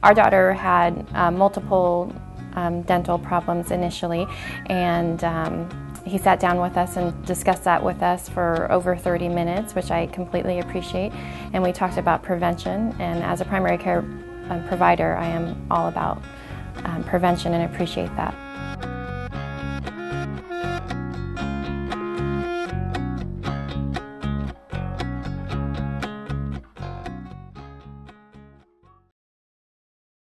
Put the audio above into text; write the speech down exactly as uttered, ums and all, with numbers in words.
Our daughter had uh, multiple um, dental problems initially, and um, he sat down with us and discussed that with us for over thirty minutes, which I completely appreciate. And we talked about prevention, and as a primary care um, provider, I am all about um, prevention and appreciate that.